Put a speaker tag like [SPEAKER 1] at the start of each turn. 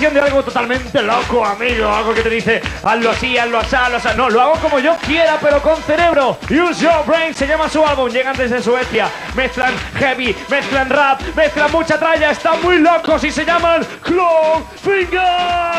[SPEAKER 1] versión de algo totalmente loco, amigo. Algo que te dice, hazlo así, hazlo así, hazlo así. No, lo hago como yo quiera, pero con cerebro. Use Your Brain se llama su álbum. Llegan desde Suecia. Mezclan heavy, mezclan rap, mezclan mucha tralla. Están muy locos y se llaman Clawfinger.